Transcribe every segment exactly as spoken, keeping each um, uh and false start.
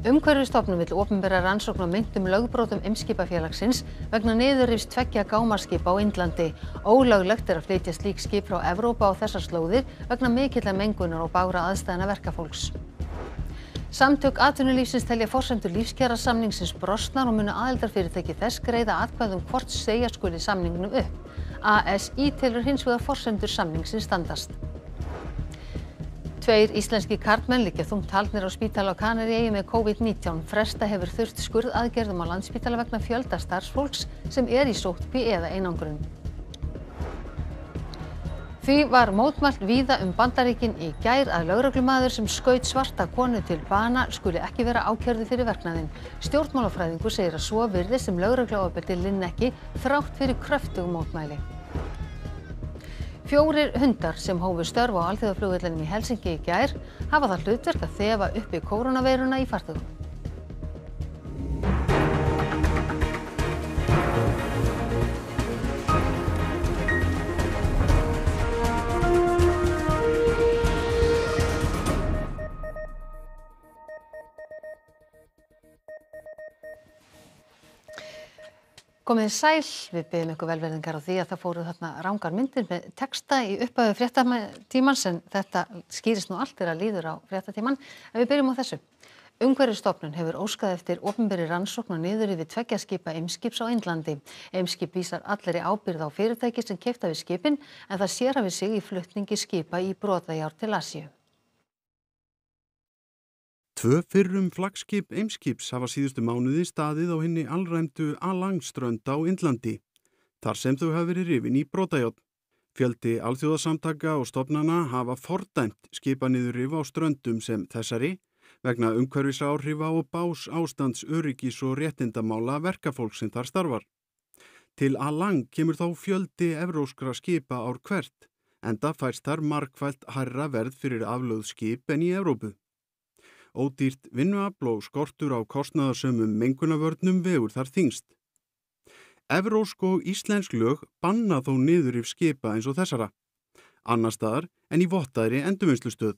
Umhverfisstofnun vill opinbera rannsókn á meintum lögbrotum Eimskipafélagsins vegna niðurrifs tveggja gámaskipa á Indlandi. Ólöglegt er að flytja slík skip frá Evrópu á þessar slóðir vegna mikillar mengunar og bágra aðstæðna verkafólks. Samtök atvinnulífsins telja forsendur lífskjarasamningsins brostnar og munu aðildarfyrirtæki þess greiða atkvæði um hvort segja skuli samningnum upp. A S í telur hins vegar forsendur samningsins standast. Tveir íslenskir karlmenn liggja þungt haldnir á spítala á Kanaríeyjum með COVID nítján. Fresta hefur þurft skurðaðgerðum á Landspítala vegna fjölda starfsfólks sem er í sóttkví eða einangrun. Því var mótmælt víða um Bandaríkin í gær að lögreglumaður sem skaut svarta konu til bana skuli ekki vera ákærður fyrir verknaðinn. Stjórnmálafræðingur segir að svo virðist sem lögregluofbeldi linni ekki þrátt fyrir kröftug mótmæli. Fjórir hundar sem hófu störf á alþjóðaflugvellinum í Helsinki í gær hafa það hlutverk að þefa uppi kórónuveiruna í farþegum. Komið þið sæl, við biðjum ykkur velverðingar á því að það fóru þarna rangar myndir með texta í upphafi fréttatímans en þetta skýrist nú allt þegar líður á fréttatíman. En við byrjum á þessu. Umhverfisstofnun hefur óskað eftir opinberri rannsókn á niðurrifi tveggja skipa Eimskips á Indlandi. Eimskip vísar allir í ábyrgð á fyrirtæki sem keypta við skipin en það sérhæfir sig í flutningi skipa í brotajárn til Asíu. Tvö fyrrum flaggskip Eimskips hafa síðustu mánuði staðið á hinni alræmdu Alang-strönd á Indlandi, þar sem þau hafa verið rifin í brotajárn. Fjöldi alþjóðasamtaka og stofnana hafa fordæmt skipaniðurrif á ströndum sem þessari vegna umhverfisáhrifa og bás ástands öryggis og réttindamála verkafólks sem þar starfar. Til Alang kemur þá fjöldi evróskra skipa ár hvert, enda fæst þar margfalt hærra verð fyrir aflögð skip en í Evrópu. Ódýrt vinnuafl og skortur á kostnaðarsömum mengunarvörnum vegur þar þyngst. Evrópsk og íslensk lög banna þó niðurrif skipa eins og þessara, annars staðar en í vottaðri endurvinnslustöð.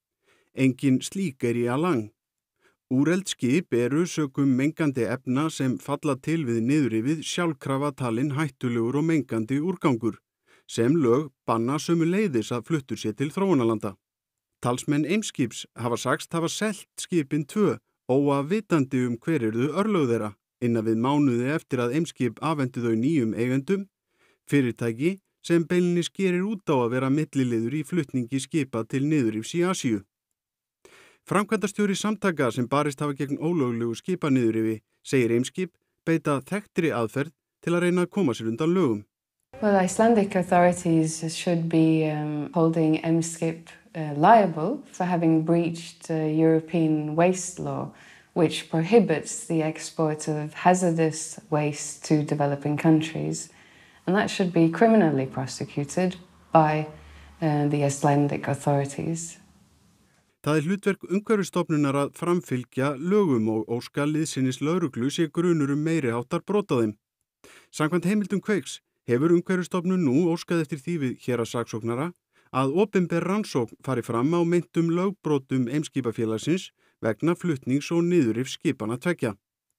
Engin slík er í Alang. Úreld skip eru sökum mengandi efna sem falla til við niðurrifið sjálfkrafa talin hættulegur og mengandi úrgangur, sem lög banna sömuleiðis að fluttur sé til þróunarlanda. Talsmenn Eimskips hafa sagst hafa selt skipin tvö óafvitandi um hver yrðu örlög þeirra innan við mánuði eftir að Eimskip afhentu þau nýjum eigendum, fyrirtæki sem beinlínis gerir út á að vera milliliður í flutningi skipa til niðurrifs í Asíu. Framkvæmdastjóri samtaka sem barist hafa gegn ólöglegu skipaniðurrifi segir Eimskip beita þekktri aðferð til að reyna að koma sér undan lögum. Well, Icelandic authorities should be um, holding Eimskip uh, liable for having breached uh, European waste law, which prohibits the export of hazardous waste to developing countries. And that should be criminally prosecuted by uh, the Icelandic authorities. Það er hlutverk umhverfisstofnunar að framfylgja lögum og óska liðsinnis lögreglu sé grunur um meiri háttar brot á þeim. Samkvæmt heimildum Kveiks hefur umhverfisstofnun nú óskað eftir því við héraðssaksóknara að opinber rannsókn fari fram á meintum lögbrotum Eimskipafélagsins vegna flutnings- og niðurrifs skipanna tveggja.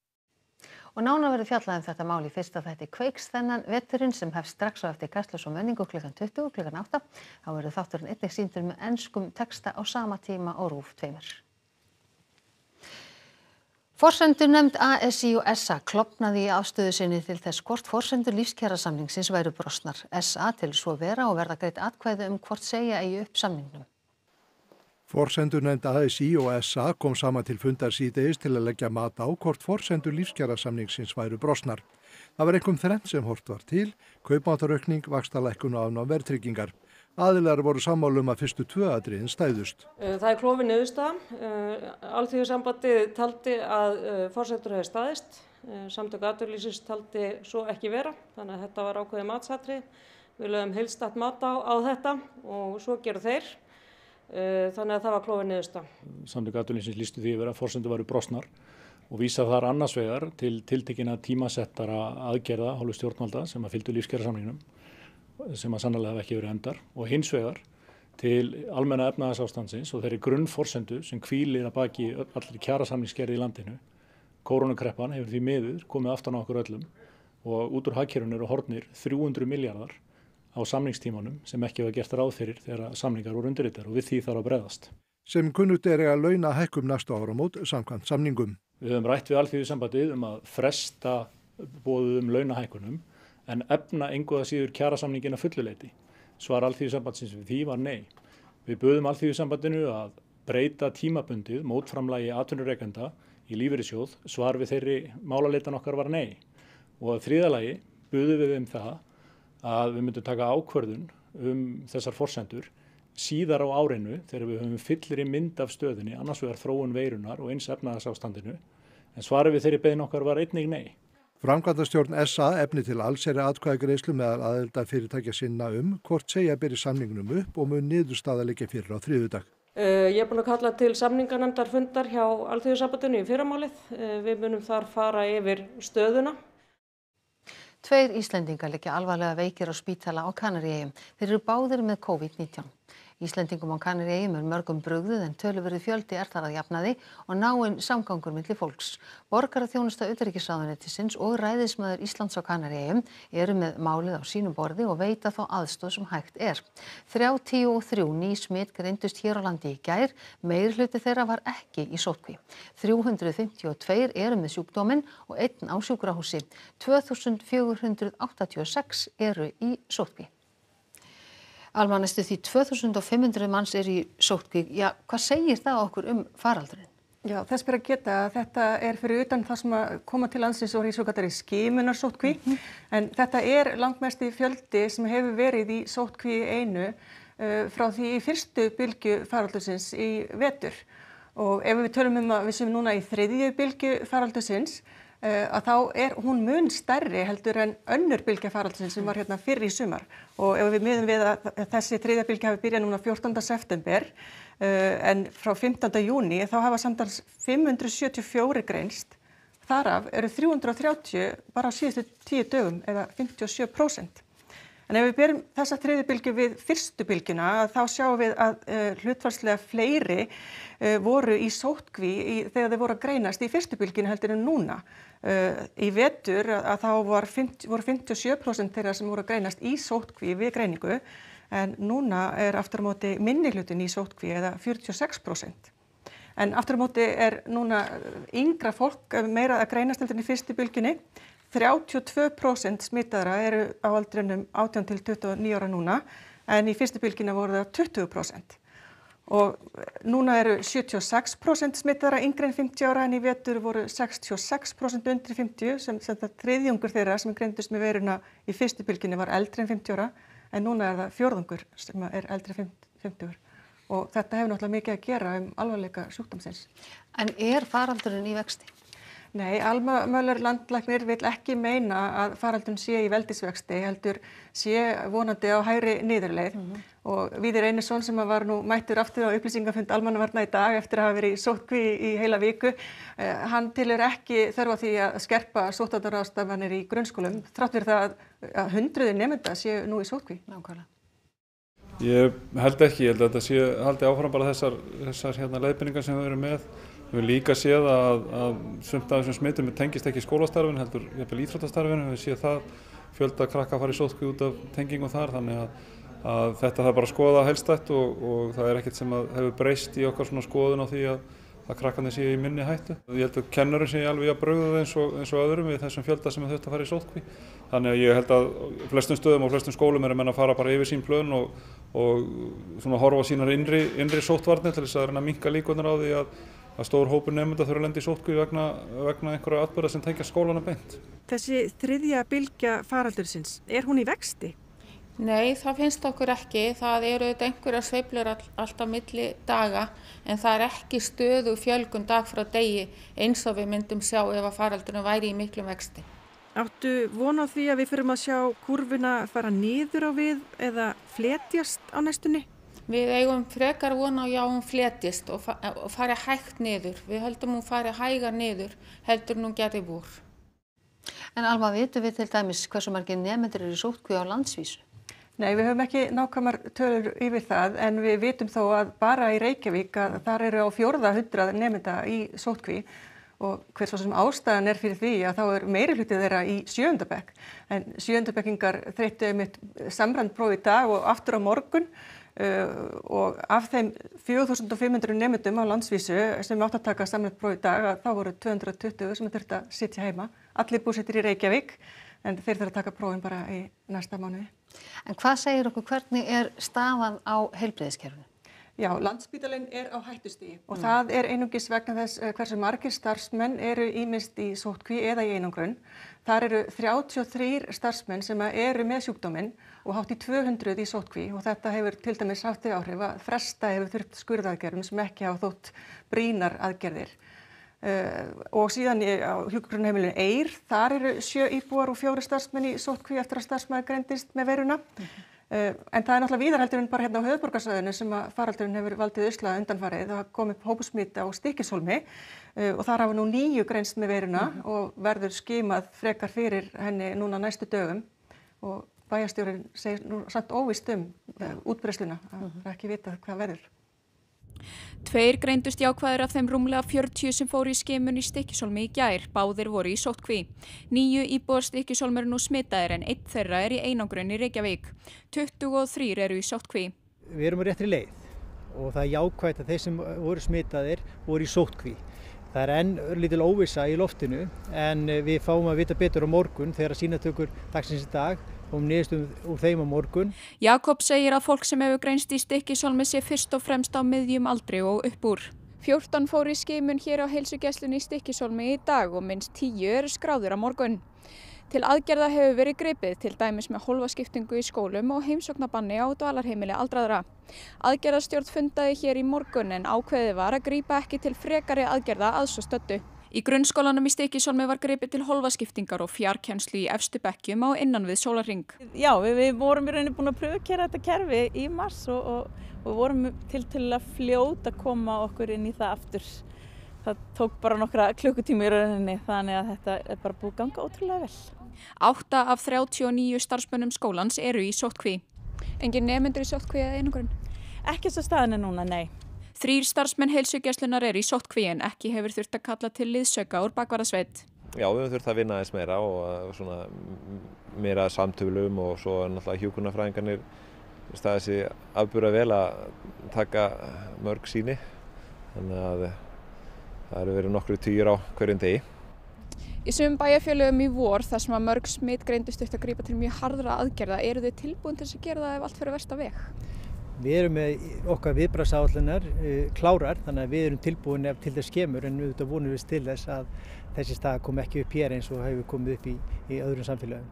Og nánar verður fjallað um þetta mál í fyrsta þætti Kveiks þennan veturinn sem hefst strax á eftir Kastljós og menningu klukkan tuttugu, klukkan átta. Þá verður þátturinn einnig sýndur með enskum texta á sama tíma og RÚV tveimur. Forsendunefnd A S í og S A klofnaði í afstöðu sinni til þess hvort forsendur lífskjarasamningsins væru brostnar. S A til svo vera og verða greidd atkvæði um hvort segja eigi upp samningnum. Forsendunefnd A S í og S A kom saman til fundar síðdegis til að leggja mat á hvort forsendur lífskjarasamningsins væru brostnar. Það var einkum þrennt sem horft var til, kaupmáttaraukning, vaxtalækkun og afnám verðtryggingar. Aðilar voru sammála um að fyrstu tvö atriðin stæðust. Það er klofin niðurstaða. Alþýðusambandið taldi að forsendur hefði staðist. Samtök atvinnulífsins taldi svo ekki vera, þannig að þetta var ákveðið matsatrið. Við lögum heildstætt mat á, á þetta og svo gerðu þeir. Þannig að það var klofin niðurstaða. Samtök atvinnulífsins lýstu því yfir að forsendur væru brostnar og vísa þar annars vegar til tiltekinna tímasettara aðgerða hálfu stjórnvalda sem að fylgdu lífskjarasamningnum, sem að sannarlega hafa ekki verið endar, og hins vegar til almenna efnahagsástandsins og þeirri grunnforsendu sem hvílir að baki allir kjarasamningsgerð í landinu. Kórónukreppan hefur því miður komið aftan á okkur öllum og út úr hagkerfinu eru horfnir þrjú hundruð milljarðar á samningstímanum sem ekki var gert ráð fyrir þegar samningar voru undirritaðir og við því þarf að bregðast. Sem kunnugt er að launa hækkum næstu áramót samkvæmt samningum. Við höfum rætt við Alþýðusambandið um að fresta boðuðum launahækkunum en efna engu að síður kjarasamningin að fullu leyti. Svar Alþýðusambandsins við því var nei. Við buðum Alþýðusambandinu að breyta tímabundið mótframlagi atvinnurekenda í lífeyrissjóð, svar við þeirri málaleitan okkar var nei. Og að þriðja lagi buðum við um það að við myndum taka ákvörðun um þessar forsendur síðar á árinu þegar við höfum fyllir í mynd af stöðunni, annars vegar þróun veirunar og eins efnahagsástandinu, en svarið við þeirri beiðni okkar var einnig nei. Framkvæmdastjórn S A efni til allsherri atkvæðagreiðslu meðal aðildarfyrirtækja sinna um hvort segja beri samningnum upp og mun niðurstaða liggja fyrir á þriðjudag. Uh, ég er búin að kalla til samninganefndar fundar hjá Alþýðusambandinu í fyrramálið. Uh, við munum þar fara yfir stöðuna. Tveir Íslendingar liggja alvarlega veikir á spítala á Kanaríeyjum. Þeir eru báðir með COVID nítján. Íslendingum á Kanaríeyjum er mörgum brugðið en töluverður fjöldi er þar að jafnaði og náinn samgangur milli fólks. Borgaraþjónusta utanríkisráðuneytisins og ræðismaður Íslands á Kanaríeyjum eru með málið á sínum borði og veita þá aðstoð sem hægt er. þrjátíu og þrjú ný smit greindust hér á landi í gær, meirihluti þeirra var ekki í sóttkví. þrjú hundruð fimmtíu og tvö eru með sjúkdóminn og einn á sjúkrahúsi. tvö þúsund fjögur hundruð áttatíu og sex eru í sóttkví. Alma, næstu því tvö þúsund fimm hundruð manns eru í sóttkví. Já, hvað segir það okkur um faraldurinn? Já, þess ber að geta að þetta er fyrir utan það sem að koma til landsins og er í svokallaðri skimunarsóttkví, mm-hmm. en þetta er langmesti fjöldi sem hefur verið í sóttkví einu uh, frá því í fyrstu bylgju faraldursins í vetur. Og ef við tölum um að við séum núna í þriðju bylgju faraldursins, Uh, að þá er hún mun stærri heldur en önnur bylgja faraldursins sem var hérna fyrr í sumar og ef við miðum við að þessi þriðja bylgja hafi byrjað núna fjórtánda september uh, en frá fimmtánda júní þá hafa samtals fimm hundruð sjötíu og fjögur greinst, þaraf eru þrjú hundruð og þrjátíu bara á síðustu tíu dögum eða fimmtíu og sjö prósent. En ef við berum þessa þriðju bylgju við fyrstu bylgjuna þá sjáum við að uh, hlutfallslega fleiri uh, voru í sóttkví í, þegar þeir voru að greinast í fyrstu bylgjunu heldur en núna. Uh, í vetur að, að þá var fimmtíu, voru fimmtíu og sjö prósent þeirra sem voru að greinast í sóttkví við greiningu en núna er aftur á móti minni hlutin í sóttkví eða fjörutíu og sex prósent. En aftur á móti er núna yngra fólk meira að greinast heldur en í fyrstu bylgjunni. þrjátíu og tvö prósent smitaðra eru á aldrinum átján til tuttugu og níu ára núna en í fyrstu bylgjunni voru það tuttugu prósent. Og núna eru sjötíu og sex prósent smitaðra yngri en fimmtíu ára en í vetur voru sextíu og sex prósent undir fimmtíu sem, sem það þriðjungur þeirra sem greindust með veiruna í fyrstu bylgjunni var eldri en fimmtíu ára en núna er það fjórðungur sem er eldri en fimmtíu ára. Og þetta hefur náttúrulega mikið að gera um alvarleika sjúkdómsins. En er faraldurinn í vexti? Nei, Alma Möller landlæknir vill ekki meina að faraldurinn sé í veldisvexti, heldur sé vonandi á hægri niðurleið. Mm-hmm. Og Víðir Einarsson sem var nú mættur aftur á upplýsingafund almannavarna í dag eftir að hafa verið í sóttkví í heila viku, eh, hann tilur ekki þörf á því að skerpa sóttvarnaráðstafanir í grunnskólum, þrátt fyrir það að hundruðir nemenda séu nú í sóttkví. Nákvæmlega. Ég held ekki, ég held að þetta sé haldi áfram bara þessar, þessar hérna leiðbeiningar sem við erum með. Við höfum líka séð að, að sumt af þessum smitum tengist ekki skólastarfinu, heldur jafnvel íþróttastarfinu. Við séð það fjölda krakka að fara í sóttkví út af tengingum þar, þannig að, að þetta þarf bara að skoða heildstætt og, og það er ekkert sem að hefur breyst í okkar svona skoðun á því að, að krakkarnir séu í minni hættu. Ég held að kennarinn sé alveg að brugða eins og, eins og öðrum við þessum fjölda sem þurft að fara í sóttkví. Þannig að ég held að flestum stöðum og flestum skólum eru menn að fara bara yfir sín plön og, og svona horfa á sínar innri, innri sóttvarnir til þess að reyna að minnka líkurnar á því að að stór hópur nemenda þurfa að lenda í sóttkví vegna, vegna einhverja atburða sem tengja skólana beint. Þessi þriðja bylgja faraldursins, er hún í vexti? Nei, það finnst okkur ekki. Það eru auðvitað einhverjar sveiflur all, alltaf milli daga en það er ekki stöðug fjölgun dag frá degi eins og við myndum sjá ef að faraldurinn væri í miklum vexti. Áttu von á því að við förum að sjá kúrfuna fara niður á við eða fletjast á næstunni? Við eigum frekar von á já hún fletjist og, fa og fari hægt niður. Við höldum hún fari hægar niður heldur nú gerði vor. En Alma, vitum við til dæmis hversu margir nemendur eru í sóttkví á landsvísu? Nei, við höfum ekki nákvæmar tölur yfir það en við vitum þó að bara í Reykjavík að þar eru á fjórða hundrað nemenda í sóttkví og hver svo sem ástæðan er fyrir því að þá er meiri hlutið þeirra í sjöunda bekk. En sjöunda bekkingar þreyttu einmitt samræmd próf í dag og aftur á morgun uh, og af þeim fjögur þúsund fimm hundruð nemendum á landsvísu sem átt að taka samræmd próf í dag að þá voru tvö hundruð og tuttugu sem þurftu að sitja heima. Allir búsettir í Reykjavík en þeir þurfa að taka prófin bara í næsta mánuði. En hvað segir okkur, hvernig er staðan á heilbrigðiskerfinu? Já, Landspítalinn er á hættustigi og mm. það er einungis vegna þess hversu margir starfsmenn eru ýmist í sóttkví eða í einangrun. Þar eru þrjátíu og þrír starfsmenn sem eru með sjúkdóminn og hátt í tvö hundruð í sóttkví og þetta hefur til dæmis haft þau áhrif að fresta hefur þurft skurðaðgerðum sem ekki hafa þótt brýnar aðgerðir. Uh, og síðan á hjúkrunarheimilinu Eyr, þar eru sjö íbúar og fjórir starfsmenn í sóttkví eftir að starfsmaður greindist með veiruna. Mm-hmm. uh, en það er náttúrulega víðar heldur en bara hérna á höfuðborgarsvæðinu sem að faraldurinn hefur valdið usla undanfarið. Það kom upp hópsmit á Stykkishólmi uh, og þar hafa nú níu greinst með veiruna mm-hmm. og verður skimað frekar fyrir henni núna næstu dögum og bæjarstjórinn segir nú samt óvíst um uh, útbreiðsluna að mm-hmm. það er ekki vitað hvað verður. Tveir greindust jákvæðir af þeim rúmlega fjörutíu sem fóru í skimun í Stykkishólmi í gær. Báðir voru í sóttkví. Níu íbúar Stykkishólmi eru nú smitaðir en einn þeirra er í einangrun í Reykjavík. tuttugu og þrír eru í sóttkví. Við erum á réttri leið og það er jákvætt að þeir sem voru smitaðir voru í sóttkví. Það er enn lítil óvissa í loftinu en við fáum að vita betur á morgun þegar sýnatökur dagsins í dag og niðurstöðum úr þeim á morgun. Jakob segir að fólk sem hefur greinst í Stykkishólmi sé fyrst og fremst á miðjum aldri og upp úr. fjórtán fóru í skimun hér á heilsugæslunni í Stykkishólmi í dag og minnst tíu eru skráðir á morgun. Til aðgerða hefur verið gripið til dæmis með hólfaskiptingu í skólum og heimsóknarbanni á dvalarheimili aldraðra. Aðgerðastjórn fundaði hér í morgun en ákveðið var að grípa ekki til frekari aðgerða að svo stöddu. Í grunnskólanum í Stykkishólmi var gripið til hólfaskiptingar og fjarkennslu í efstu bekkjum á innan við sólarhring. Já, við, við vorum í rauninni búin að pröfukera þetta kerfi í mars og, og, og vorum til til að fljóta að koma okkur inn í það aftur. Það tók bara nokkra klukkutíma í rauninni þannig að þetta er bara búið að ganga ótrúlega vel. Átta af þrjátíu og níu starfsmönnum skólans eru í sóttkví. Engin nemendur í sóttkví eða einangrun? Ekki svo staðan er núna, nei. Þrír starfsmenn heilsugæslunnar eru í sóttkví en ekki hefur þurft að kalla til liðsauka úr bakvarðasveit. Já, við höfum þurft að vinna aðeins meira og svona meira samtölum og svo náttúrulega hjúkrunarfræðingarnir staðið sig afburða vel að taka mörg sýni. Þannig að það eru verið nokkru tugir á hverjum degi. Í sumum bæjarfélögum í vor þar sem að mörg smitt greindust þurft að grípa til mjög harðra aðgerða, eru þið tilbúin til þess að gera það ef allt fyrir versta veg? Við erum með okkar viðbragðsáætlanir e, klárar, þannig að við erum tilbúin ef til þess kemur en auðvitað vonum við til þess að þessi staða kom ekki upp hér eins og hefur komið upp í, í öðrum samfélögum.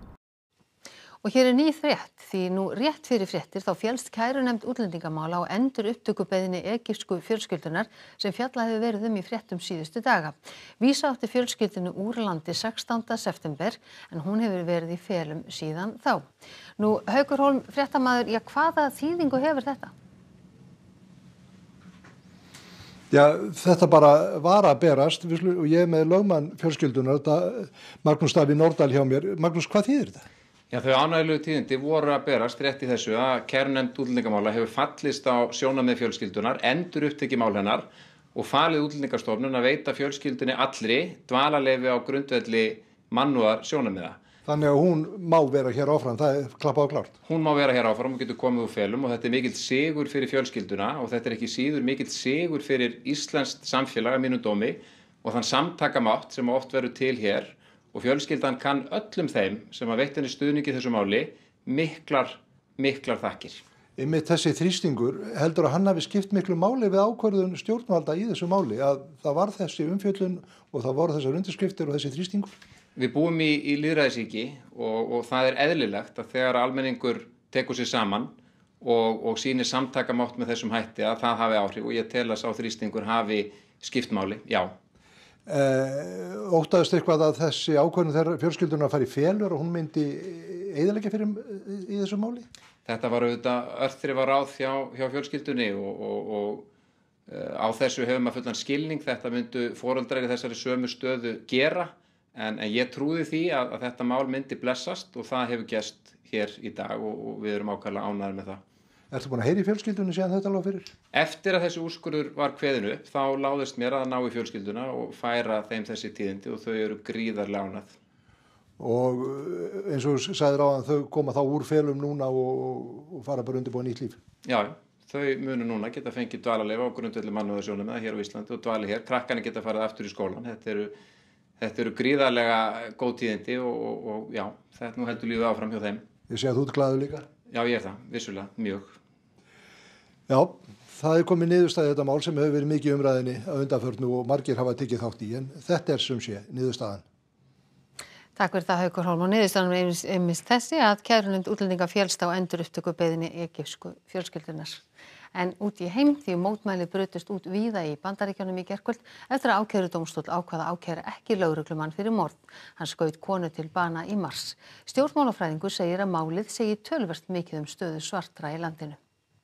Og hér er ný frétt, því nú rétt fyrir fréttir þá féllst kærunefnd útlendingamála á endur upptökubeiðni egypsku fjölskyldunar sem fjallað hefur verið um í fréttum síðustu daga. Vísa átti fjölskyldunu úr landi sextánda september en hún hefur verið í felum síðan þá. Nú, Haukur Hólm, fréttamaður, já, hvaða þýðingu hefur þetta? Já, þetta bara var að berast og ég er með lögmann fjölskyldunar, Magnús Davíð Nordal hjá mér. Magnús, hvað þýðir þetta? Já, þau ánægilegu tíðindi voru að berast rétt í þessu að kærunefnd útlendingamála hefur fallist á sjónarmið fjölskyldunar, endur upptekið mál hennar og falið Útlendingastofnun að veita fjölskyldunni allri dvalarleyfi á grundvelli mannúðar sjónarmiða. Þannig að hún má vera hér áfram, það er klappað og klárt. Hún má vera hér áfram og getur komið úr felum og þetta er mikill sigur fyrir fjölskylduna og þetta er ekki síður mikill sigur fyrir íslenskt samfélag að mínum dómi og þann samtakamátt sem oft verður til hér. Og fjölskyldan kann öllum þeim sem að veitt henni stuðningi í þessu máli miklar, miklar þakkir. Einmitt þessi þrýstingur, heldur að hann hafi skipt miklu máli við ákvörðun stjórnvalda í þessu máli, að það var þessi umfjöllun og það voru þessar undirskriftir og þessi þrýstingur? Við búum í, í lýðræðisríki og, og það er eðlilegt að þegar almenningur tekur sér saman og, og sýnir samtakamátt með þessum hætti að það hafi áhrif og ég tel að sá þrýstingur hafi skipt máli, já. Eh, óttaðist eitthvað að þessi ákvörðun þeirra fjölskylduna að fara í felur og hún myndi eyðileggja fyrir í þessu máli? Þetta var auðvitað örþrifa ráð hjá, hjá fjölskyldunni og, og, og uh, á þessu hefur maður fullan skilning, þetta myndu foreldrar í þessari sömu stöðu gera en, en ég trúði því að, að þetta mál myndi blessast og það hefur gerst hér í dag og, og við erum ákvæmlega ánægðir með það. Ertu búin að heyra í fjölskyldunni síðan þetta lág fyrir? Eftir að þessi úrskurður var kveðinn upp þá láðist mér að ná í fjölskylduna og færa þeim þessi tíðindi og þau eru gríðarlega ánægð. Og eins og sagðir á að þau koma þá úr felum núna og, og fara bara undirbúa nýtt líf? Já, þau munu núna geta fengið dvalarleyfi á grundvelli mannúðarsjónarmiða hér á Íslandi og dvali hér. Krakkarnir geta farið aftur í skólan. Þetta eru, þetta eru gríðarlega góð tíðindi og, og, og já, þetta nú heldur lífið áfram hjá þeim. Ég sé að þú ert glaður líka? Já, ég er það, vissulega, mjög. Já, það er komið niðurstaðið þetta mál sem hefur verið mikið umræðinni að undanförnu og margir hafa tekið þátt í, en þetta er sem sé niðurstaðan. Takk fyrir það Haukur Hólm og niðurstaðan er einmitt þessi að kærunefnd útlendinga féllst á endurupptökubeiðni egypsku fjölskyldunar. En út í heim því mótmæli brutust út víða í Bandaríkjunum í gærkvöld eftir að ákærudómstóll ákvað að ákæra ekki lögreglumann fyrir morð. Hann skaut konu til bana í mars. Stjórnmálafræðingur segir að málið segi töluvert mikið um stöðu svartra í landinu.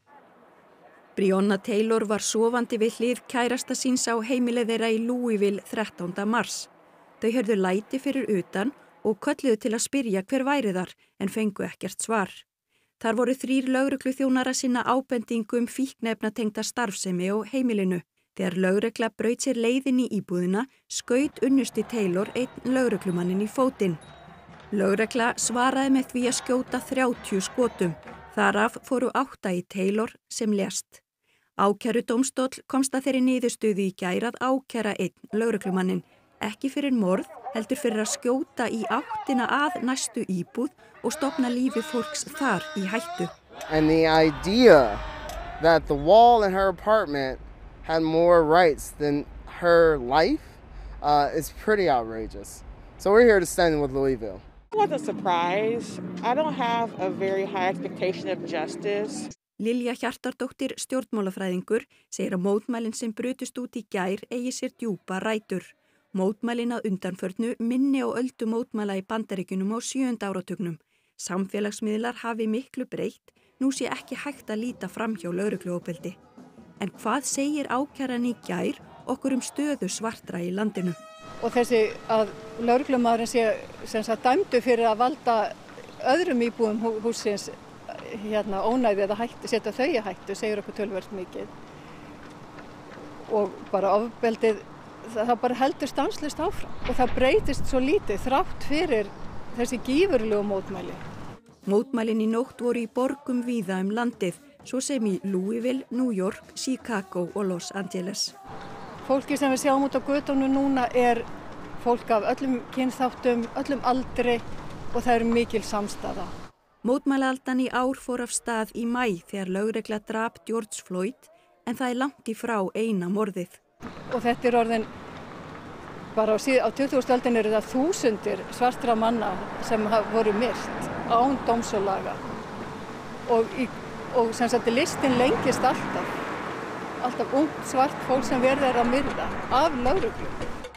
Breonna Taylor var sofandi við hlið kærasta síns á heimilið þeirra í Louisville þrettánda mars. Þau hörðu læti fyrir utan og kölluðu til að spyrja hver væri þar en fengu ekkert svar. Þar voru þrír lögregluþjónar að sinna ábendingu um fíkniefnatengda starfsemi á heimilinu. Þegar lögregla braut sér leiðin í íbúðina, skaut unnusti Taylor einn lögreglumannin í fótinn. Lögregla svaraði með því að skjóta þrjátíu skotum. Þaraf fóru átta í Taylor sem lést. Ákærudómstóll komst að þeirri niðurstöðu í gær að ákæra einn lögreglumannin, ekki fyrir morð, heldur fyrir að skjóta í áttina að næstu íbúð og stofna lífi fólks þar í hættu. And the idea that the wall in her apartment had more rights than her life uh, is pretty outrageous. So we're here to stand with Louisville. It was a surprise. I don't have a very high expectation of justice. Lilja Hjartardóttir, stjórnmálafræðingur, segir að mótmælin sem brutust út í gær eigi sér djúpa rætur. Mótmælin að undanförnu minni á öldu mótmæla í Bandaríkjunum á sjöunda áratugnum. Samfélagsmiðlar hafi miklu breytt, nú sé ekki hægt að líta fram hjá lögregluofbeldi. En hvað segir ákæran í gær okkur um stöðu svartra í landinu? Og þessi að lögreglumaðurinn sé sem sagt dæmdu fyrir að valda öðrum íbúum hússins hérna ónæði eða hættu, setja þau í hættu, segir okkur töluvert mikið. Og bara ofbeldið, það bara heldur stanslaust áfram og það breytist svo lítið þrátt fyrir þessi gífurlegu mótmæli. Mótmælin í nótt voru í borgum víða um landið, svo sem í Louisville, New York, Chicago og Los Angeles. Fólki sem við sjáum út á götunum núna er fólk af öllum kynþáttum, öllum aldri og það er mikil samstaða. Mótmælaaldan í ár fór af stað í maí þegar lögregla drap George Floyd en það er langt í frá eina morðið. Og þetta er orðin, bara á, á tuttugustu öldinni eru það þúsundir svartra manna sem voru myrt án dóms og laga. Og, í, og sem sagt listin lengist alltaf. Alltaf ungt svart fólk sem verður að myrða af lögreglu.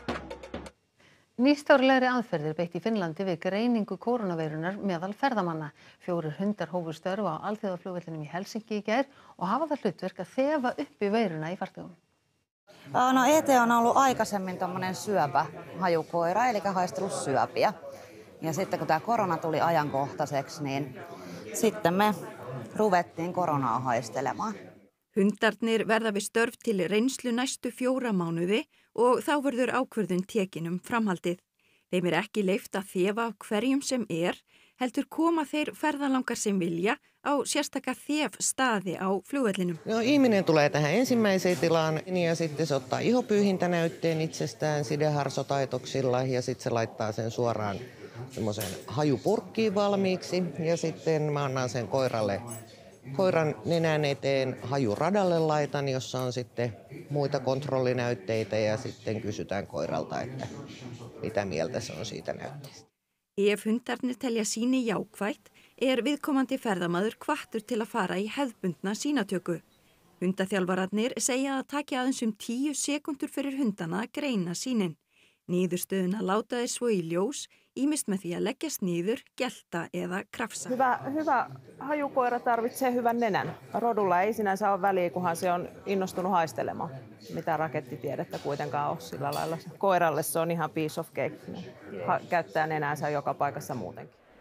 Nýstárlegri aðferð er beitt í Finnlandi við greiningu kórónuveirunar meðal ferðamanna. Fjórir hundar hófu störf á alþjóðaflugvellinum í Helsinki í gær og hafa það hlutverk að þefa upp í veiruna í farþegum. No E T on ollut aikaisemmin tommonen syöpä hajukoira, eli haistellut syöpiä. Ja sitten kun tämä korona tuli ajankohtaiseksi, niin sitten me ruvettiin koronaa haistelemaan. Hundarnir verða við störf til reynslu næstu fjóra mánuði og þá verður ákvörðun tekin um framhaldið. Þeim er ekki leyft að þefa af hverjum sem er, heldur koma þeir ferðalangar sem vilja á sérstaka þefstaði á flugvellinum. No, ihminen tulee tähän ensimmäiseen tilaan ja sitten se ottaa ihopyyhintänäytteen itsestään sideharsotaitoksilla ja sitten se laittaa sen suoraan semmoisen hajupurkkiin valmiiksi ja sitten mä annan sen koiralle Koiran nenän eteen hajuradalle laitan, jossa on sitten muita kontrollinäytteitä ja sitten kysytään koiralta, että mitä mieltä se on siitä näytteestä. Ef hundarnir telja síni jákvætt er viðkomandi ferðamaður hvattur til að fara í hefðbundna sýnatöku. Hundaþjálfararnir segja að taki aðeins um tíu sekundur fyrir hundana að greina sýnin. Niðurstöðuna láta þeir svo í ljós, ýmist með því að leggjast niður, gelta eða krafsa. Hyvä, hyvä hajukoira tarvitsee hyvän nenän. Rodulla ei sinänsä ole väliä, kunhan se on innostunut haistelemaan. Mitä rakettitiedettä kuitenkaan ole sillä lailla. Koiralle se on ihan piece of cake. Ha- käyttää nenänsä joka paikassa muutenkin.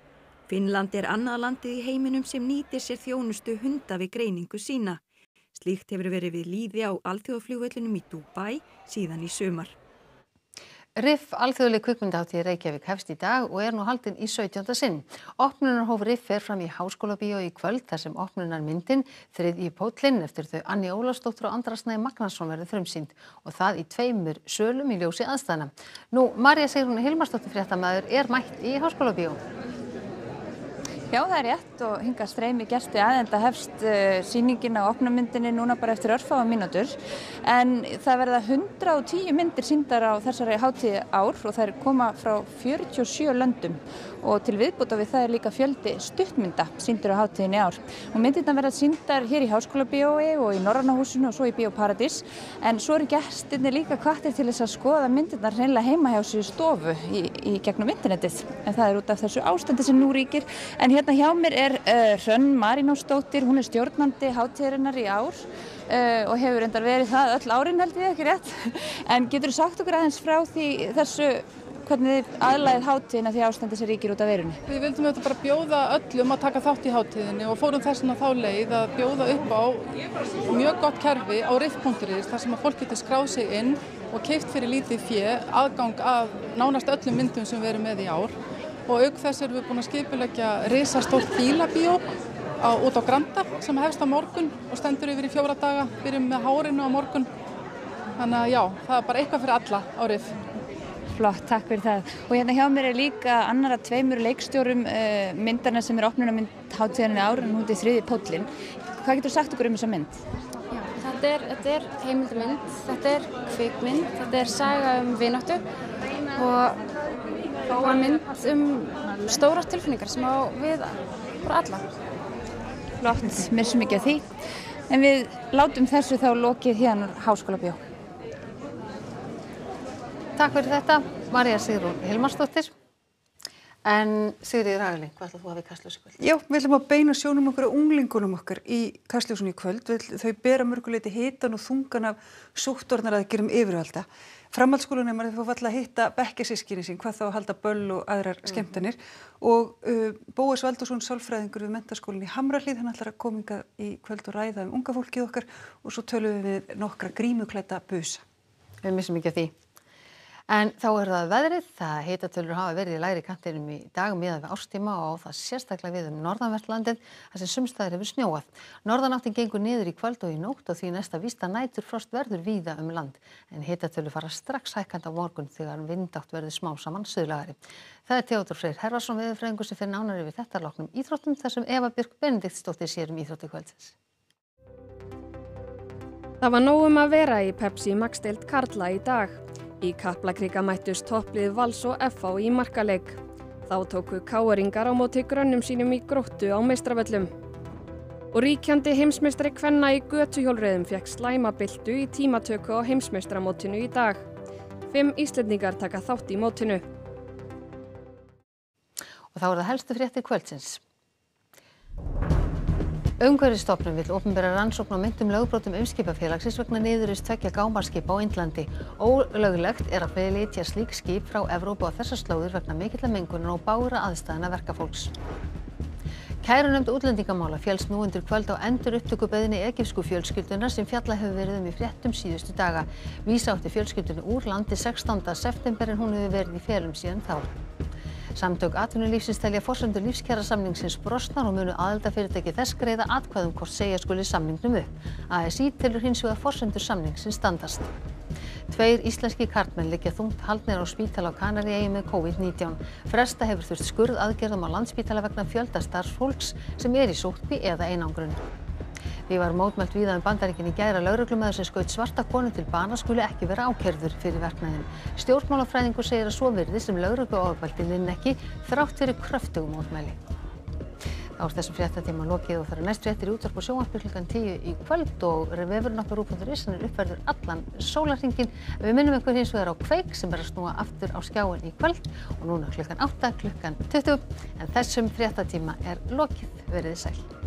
Finnland er annað landið í heiminum sem nýtir sér þjónustu hunda við greiningu sína. Slíkt hefur verið við lýði á alþjóðaflugvellinum í Dubai síðan í sumar. RIFF alþjóðleg kvikmyndahátíð í Reykjavík hefst í dag og er nú haldin í sautjánda sinn. Opnunarhóf RIFF fer fram í Háskólabíó í kvöld þar sem opnunarmyndin Þriðji póllinn eftir þau Annía Ólafsdóttur og Andra Snæ Magnason verður frumsýnd og það í tveimur sölum í ljósi aðstæðna. Nú, María Sigrún Hilmarsdóttir fréttamaður er mætt í Háskólabíó. Já, það er rétt og hingað streymi gesti að enda hefst uh, sýningin á opnumyndinni núna bara eftir örfáa mínútur en það verða hundrað og tíu myndir sýndar á þessari hátíð ár og þær koma frá fjörutíu og sjö löndum og til viðbóta við það er líka fjöldi stuttmynda sýndur á hátíðinni í ár og myndirnar verða sýndar hér í Háskólabíói og í Norræna húsinu og svo í Bíó Paradís en svo eru gestirnir líka hvattir til þess að skoða myndirnar hreinlega heima hjá sér í stofu í, í gegnum internetið en það er út af þessu ástandi sem nú ríkir en hérna hjá mér er uh, Hrönn Marínósdóttir, hún er stjórnandi hátíðarinnar í ár uh, og hefur reyndar verið það öll árin held ég ekki rétt en geturðu sagt okkur aðeins frá því þessu hvernig þið aðlagið hátíðina því ástandi sem ríkir út af veirunni? Við vildum þetta bara bjóða öllum að taka þátt í hátíðinni og fórum þess vegna þá leið að bjóða upp á mjög gott kerfi á riff punktur is þar sem að fólk getur skráð sig inn og keypt fyrir lítið fé aðgang af nánast öllum myndum sem við erum með í ár og auk þess erum við búin að skipuleggja risastórt bílabíó á, út á Granda sem hefst á morgun og stendur yfir í fjóra daga, byrjum með hárinu á morgun þannig að já, það er bara eitthvað fyrir alla á riff. Flott, takk fyrir það. Og hérna hjá mér er líka annar af tveimur leikstjórum uh, myndarna sem er opnunarmynd hátíðarinnar ár en hún er Þriðji póllinn. Hvað getur sagt okkur um þessa mynd? Já, þetta er, þetta er heimildamynd, þetta er kvikmynd, þetta er saga um vináttu og og mynd um stórar tilfinningar sem á við bara alla. Flott, mér sem ekki að því. En við látum þessu þá lokið hérna úr Háskólabíó. Takk fyrir þetta, María Sigrún Hilmarsdóttir. En Sigríður Hagalín, hvað ætlar þú að hafa í Kastljósi í kvöld? Já, við ætlum að beina sjónum okkur og unglingunum okkar í Kastljósinu í kvöld. Þau bera mörguleiti hitan og þungan af sóttvarnaraðgerðum yfirvalda. Framhaldsskólanemar þau fá valla að hitta bekkjarsystkini sín, hvað þá að halda böll og aðrar skemmtanir. Og uh, Bóas Valdirsson, sálfræðingur við Menntaskólann í Hamrahlíð, hann ætlar að koma hingað í kvöld og ræða um unga fólkið okkar og svo tölum við nokkra grímuklædda busa. Við missum ekki að því. En þá er það veðrið, það hitatölur hafa verið í lægri kantinum í dag miðað við árstíma og það sérstaklega við um norðanvert landið þar sem sums staðar hefur snjóað. Norðanáttin gengur niður í kvöld og í nótt og því næsta vísta næturfrost verður víða um land. En hitatölur fara strax hækkandi á morgun þegar vindátt verður smá saman suðlægari. Það er Theodór Freyr Hervarsson veðurfræðingur sem fer nánar yfir þetta loknum íþróttum þar sem Eva Björk Benediktsdóttir sér um íþróttir kvöldsins. Það var nóg um að vera í Pepsi Max-deild karla í dag. Í Kaplakrika mættust topplið Vals og F H í markaleik. Þá tóku K R-ingar á móti grönnum sínum í Gróttu á meistaravöllum. Og ríkjandi heimsmeistari kvenna í götuhjólreiðum fékk slæmabyltu í tímatöku á heimsmeistaramótinu í dag. Fimm Íslendingar taka þátt í mótinu. Og þá er það helstu fréttir kvöldsins. Umhverfisstofnun vill opinbera rannsókn á meintum lögbrotum Eimskipafélagsins vegna niðurrists tveggja gámaskipa á Indlandi. Ólöglegt er að flytja slík skip frá Evrópu á þessar slóðir vegna mikillar mengunar og bágra aðstæðna verkafólks. Kærunefnd útlendingamála féllst nú undir kvöld á endurupptökubeiðni egypsku fjölskyldunar sem fjallað hefur verið um í fréttum síðustu daga. Vísa átti fjölskyldunni úr landi sextánda september en hún hefur verið í felum síðan þá. Samtök atvinnulífsins telja forsendur lífskjarasamningsins brostnar og munu aðildarfyrirtæki þess greiða atkvæðum hvort segja skuli samningnum upp. A S í telur hins vegar forsendur samningsins standast. Tveir íslenski karlmenn liggja þungt haldnir á spítala á Kanaríeyjum með COVID nítján. Fresta hefur þurft skurðaðgerðum á Landspítala vegna fjölda starfsfólks sem er í sóttkví eða einangrun. Því var mótmælt víða um Bandaríkin í gær að lögreglumaður sem skaut svarta konu til bana skuli ekki vera ákærður fyrir verknaðinn. Stjórnmálafræðingur segir að svo virðist sem lögregluofbeldi linni ekki þrátt fyrir kröftugum mótmæli. Þá er þessum fréttatíma lokið og það er næst fréttir í útvarpi og sjónvarpi klukkan tíu í kvöld og vefurinn okkar ruv punktur is er uppfærður allan sólarhringinn. Við minnum ykkur hins vegar á Kveik sem er að snúa aftur á skjáinn í kvöld og núna klukkan átta, klukkan tuttugu en þessum fréttatíma er lokið. Verið sæl.